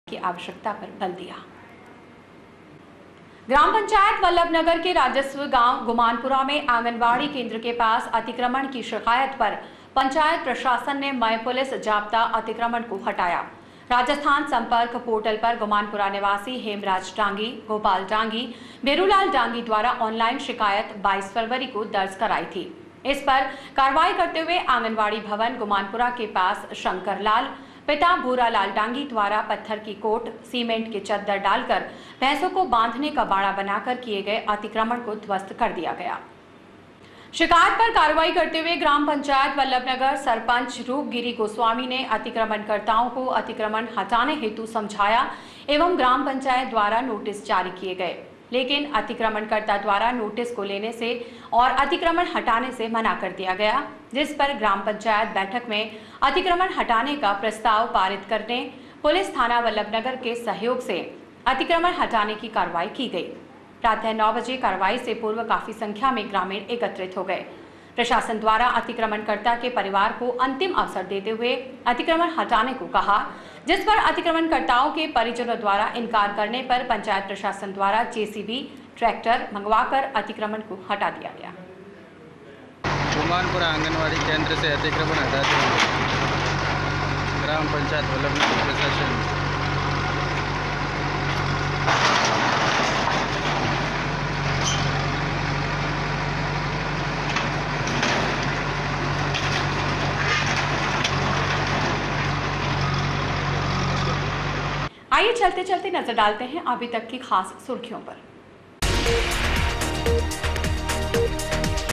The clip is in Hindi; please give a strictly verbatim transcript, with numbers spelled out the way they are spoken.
की आवश्यकता पर बल दिया। ग्राम पंचायत वल्लभनगर के राजस्व गांव गुमानपुरा में आंगनबाड़ी केंद्र के पास अतिक्रमण की शिकायत पर पंचायत प्रशासन ने मय पुलिस जाब्ता अतिक्रमण को हटाया। राजस्थान संपर्क पोर्टल पर गुमानपुरा निवासी हेमराज डांगी, गोपाल डांगी, बेरूलाल डांगी द्वारा ऑनलाइन शिकायत बाईस फरवरी को दर्ज कराई थी। इस पर कार्रवाई करते हुए आंगनबाड़ी भवन गुमानपुरा के पास शंकर लाल पिता भूरालाल डांगी द्वारा पत्थर की कोट, सीमेंट के चद्दर डालकर भैंसों को बांधने का बाड़ा बनाकर किए गए अतिक्रमण को ध्वस्त कर दिया गया। शिकायत पर कार्रवाई करते हुए ग्राम पंचायत वल्लभनगर सरपंच रूपगिरी गोस्वामी ने अतिक्रमणकर्ताओं को अतिक्रमण हटाने हेतु समझाया एवं ग्राम पंचायत द्वारा नोटिस जारी किए गए, लेकिन अतिक्रमणकर्ता द्वारा नोटिस को लेने से और अतिक्रमण हटाने से मना कर दिया गया, जिस पर ग्राम पंचायत बैठक में अतिक्रमण हटाने का प्रस्ताव पारित करने पुलिस थाना वल्लभनगर के सहयोग से अतिक्रमण हटाने की कार्रवाई की गई। प्रातः नौ बजे कार्रवाई से पूर्व काफी संख्या में ग्रामीण एकत्रित हो गए। प्रशासन द्वारा अतिक्रमणकर्ता के परिवार को अंतिम अवसर देते हुए अतिक्रमण हटाने को कहा, जिस पर अतिक्रमणकर्ताओं के परिजनों द्वारा इनकार करने पर पंचायत प्रशासन द्वारा जेसीबी ट्रैक्टर मंगवाकर अतिक्रमण को हटा दिया गया। गुमानपुरा आंगनवाड़ी केंद्र से अतिक्रमण हटाते हुए ग्राम पंचायत वल्लभनगर प्रशासन आइए चलते चलते नजर डालते हैं अभी तक की खास सुर्खियों पर।